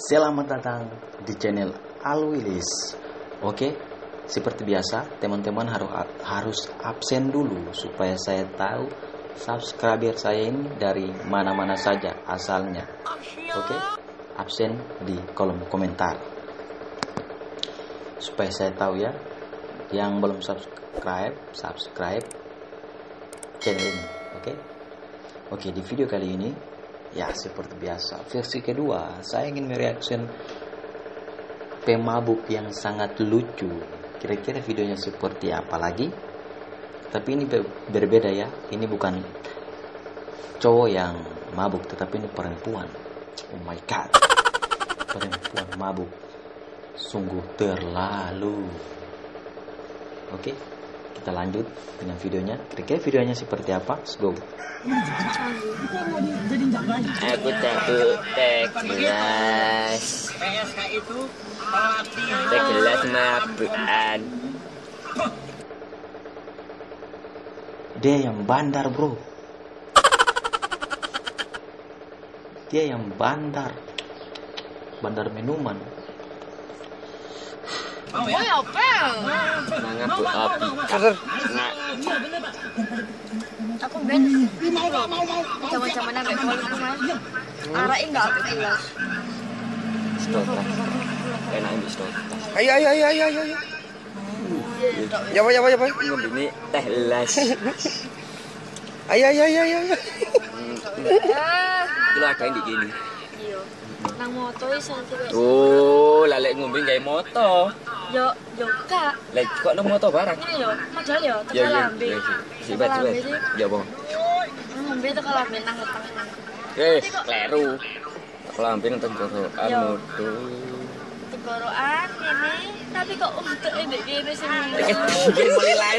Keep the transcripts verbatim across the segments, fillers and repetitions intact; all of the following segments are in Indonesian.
Selamat datang di channel Alwilis. Oke, seperti biasa teman-teman harus harus absen dulu supaya saya tahu subscriber saya ini dari mana-mana saja asalnya. Oke, absen di kolom komentar supaya saya tahu ya. Yang belum subscribe, subscribe channel ini. Oke. Oke, di video kali ini ya seperti biasa, versi kedua saya ingin mereaction pemabuk yang sangat lucu. Kira-kira videonya seperti apa lagi? Tapi ini ber- berbeda ya. Ini bukan cowok yang mabuk, tetapi ini perempuan. Oh my god, perempuan mabuk, sungguh terlalu. Oke, kita lanjut dengan videonya. Kira-kira videonya seperti apa? Let's go. Aku takut teh gelas, teh gelas mabukan. Dia yang bandar bro. Dia yang bandar. Bandar minuman. Oh ya, Pel. Nangap bu api. Kader. Aku ben zaman-zaman ambek pol iku Mas. Arake enggak aku kelas. Stotas. Enak ini stotas. Ayo ayo ayo ayo ayo. Ya apa ya apa ya apa. Ini teh gelas. Ayo ayo ayo ayo. Ah, Dulu ada yang di gini. iya. Nang moto iso iki. Oh, lalek ngombe gawe moto. Yo, yo Kak. Lek kok nang moto barang. Ini yo, modal yo Ya tekan ya. lambe. Sibat sibat. Ya bang. Lambe tekan lambe nang weteng. Eh, kleru. Lambe nang tenggorokan Yo. moto. Tenggorokan ini, tapi kok untuk ndek kene sing Mungkin mulai lahir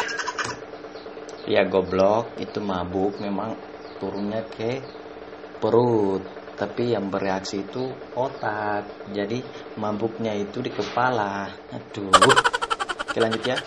Ya goblok, itu mabuk memang turunnya ke perut, tapi yang bereaksi itu otak. Jadi mabuknya itu di kepala. Aduh. Oke, lanjut ya.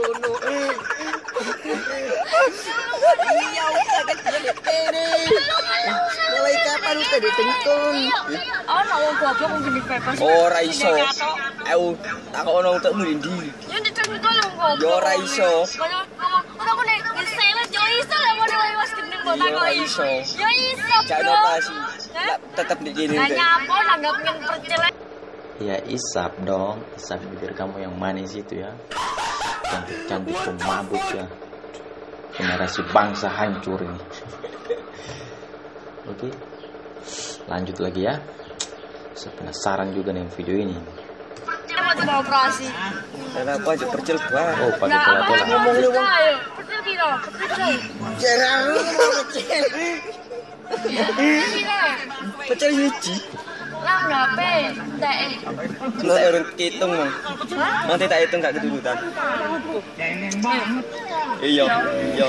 Mulai kapan udah ditengkung? Oh, no wong goblok mung gini pepes. ora iso. Aku takono untukmu ndi? Ya ditengkol wong goblok. Ya ora iso. Kalau ngomong, ora kok nek diselet yo iso lah mau dewe was gendeng mbok Ya ora takoki. iso. Yo iso. Jak Bro. notasi. Hah? Lah tetep di gini. Lah nyapa nanggap pengen percel. Ya isap dong, isap bibir kamu yang manis itu ya. Cantik-cantik pemabuk ya. Generasi bangsa hancur ini. Oke, lanjut lagi ya. Saya penasaran juga dengan video ini. Kita mau coba operasi. Lah aku aja percil banget. Oh, pakai Nah, apa pola-pola. yang ngomong lu? Ayo, percel piro? Percel piro? Jarang mau kecil. Percel piro? Percil hiji. Lah ngape? Teh. Lah urung hitung, Mang. Hah? Nanti tak hitung gak kedudukan. Iya, iya.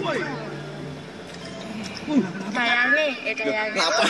Kayane, eh kayane. Napa?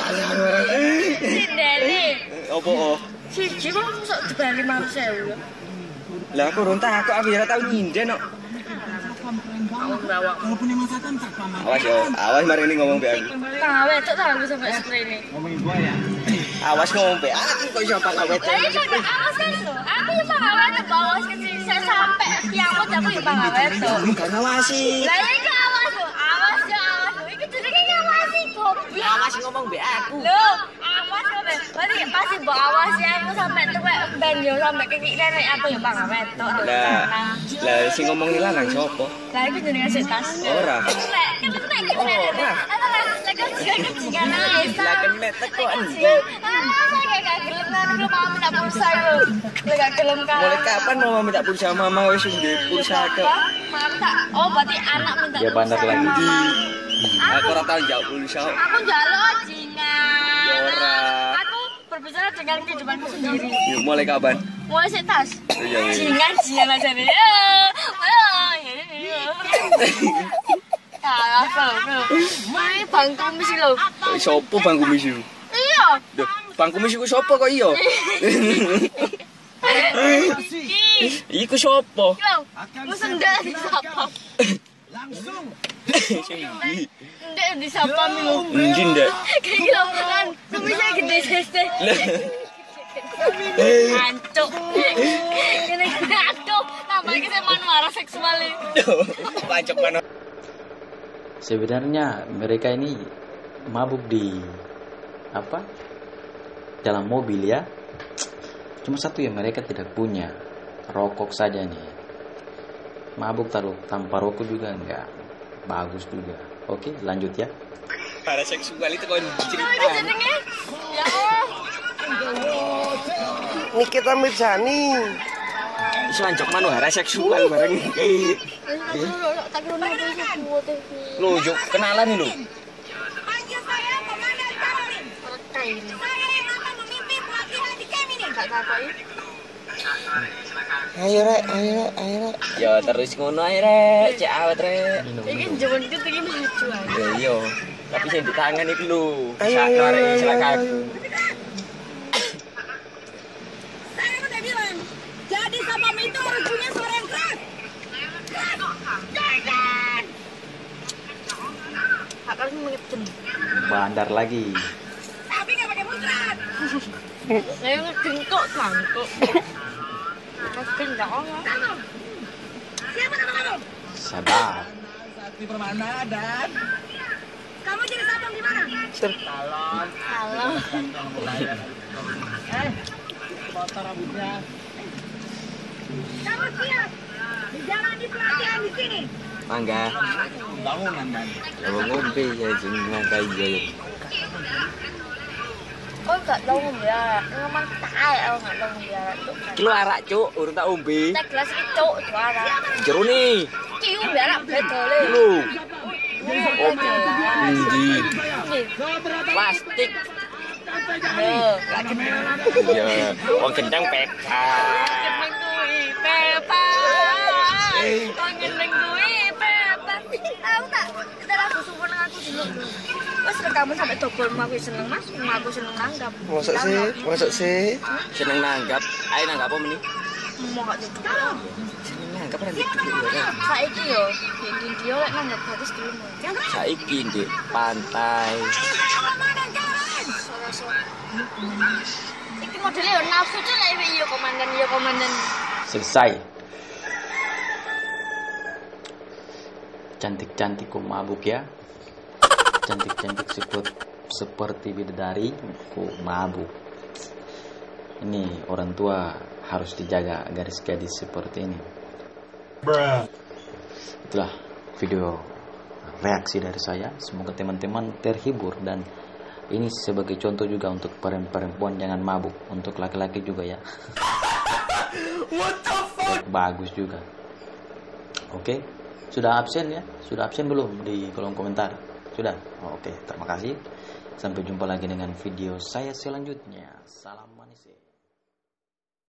Sindene. Opo oh? Siji kok sok dibayar lima ratus ribu. Lah aku urung takok aku ora tau nyinden kok. Aku bawa. Awas yo, awas mari ini ngomong mbek aku. Tang wedok tak aku sampai seperti ini. Awas ngomong mbek aku kok iso pak awet. Lah iya kan awas kan lho. Aku yo bang wedok bawa sing saya sampai kiamat aku yo bang wedok. Gak ngawasi. Lah iki awas lho, awas yo awas lho. Iki jenenge ngawasi goblok. Awas ngomong mbek aku. Lho, awas kok ben. Berarti pasti mbok awasi aku sampai tuwek ben yo sampai kekik nenek aku yo bang wedok. Lah, lah sing ngomong iki lanang sapa? Lah iki jenenge sik tas. Ora. Lek kenek kenek. Ora. Lek kan jangan nangis. Lah kenek teko endi? Ah, saya gak gelem kan belum mau minta pulsa yo. Lek gak gelem kan. Mulai kapan mau minta pulsa mama wis ndek pulsa kok. Mata. Oh, berarti anak minta Dia bandar pulsa lagi. mama. Aku ora tau jawab pulsa. Aku njaluk jingan. Ya ora. Aku berbicara dengan kehidupanku sendiri. Yuk mulai kapan? Mulai sik tas. Iya, iya. Jingan jingan aja nih. Ah, apa lho? Ini bang kumis lho. Sopo Bang Kumis iku? Iya. Duh, Bang Kumis iku sopo kok iya? Iki. Iku sopo? Lho, musendal disapa. Sing Ndek disapa mi lho. Endi ndak? Kayak gitu kan. Kumisnya gede sese. Ancuk. Ini aduh, tambah iki manuara seksual iki. Pancok mana? Sebenarnya mereka ini mabuk di apa? Dalam mobil ya. Cuma satu yang mereka tidak punya, rokok saja nih. Mabuk taruh tanpa rokok juga enggak bagus juga. Oke, lanjut ya. Ada seksual itu kau cerita. Ya Allah. Ini kita Mirjani. Pancok manuara seksual bareng. Tak kira apa itu buat Lu yuk kenalan nih lu. Panggil saya Komandan Karolin. kain. Saya yang akan memimpin pelatihan di camp ini. Enggak takoi. Ayo rek, ayo rek, ayo rek. Ya terus ngono ae rek, cek awet rek. Iki jaman kita iki maju ae. Ya iya. Tapi sing di tangan iki lho. Ayo, Sak ayo, arek ayo, silakan. ayo. Saya udah bilang, jadi sapam itu harus punya suara yang keras. Jangan. Hak harus mengeten. Bandar lagi. Tapi nggak pakai muncrat. Saya ngeden kok bangkok. Ngeden enggak ono. Siapa nama kamu? Sadap. Kamu jadi sapam di mana? Halo. Kamu siap? Menjalani pelatihan di sini. Mangga. Bangunan man. Ya ngombe ya sing mangga iya. Kok enggak tahu ngombelara? Ngomong tae aku enggak tahu ngombelara cuk. Iki lho arak cuk, urung tak ombe. Tak gelas iki cuk suara. Jero ni. Iki ngombelara bedole. Lho. Oh, Endi? Plastik. Loh, Iya, wong gendang peka. gendeng kuwi Pepa. Wong gendeng kuwi Pepa. Tahu tak? Kita lagu sumpah nang aku dulu. Wes rekaman sampai dobol aku seneng Mas, aku seneng nanggap. Masuk sih, masuk sih. Seneng nanggap. Ayo nanggap apa meneh? Mau gak duduk. Seneng nanggap kan gitu ya. Saiki yo, iki dia lek nanggap gratis dulu. Saiki di pantai. Komandan Karolin. Iki modelnya yo nafsu tuh lek yo komandan yo komandan. Selesai. Cantik-cantik kok mabuk ya. Cantik-cantik seperti seperti bidadari kok mabuk. Ini orang tua harus dijaga gadis-gadis seperti ini. Itulah video reaksi dari saya. Semoga teman-teman terhibur dan ini sebagai contoh juga untuk perempuan jangan mabuk. Untuk laki-laki juga ya. Bagus juga. Oke, sudah absen ya? Sudah absen belum di kolom komentar? Sudah? Oh, oke, terima kasih. Sampai jumpa lagi dengan video saya selanjutnya. Salam manis.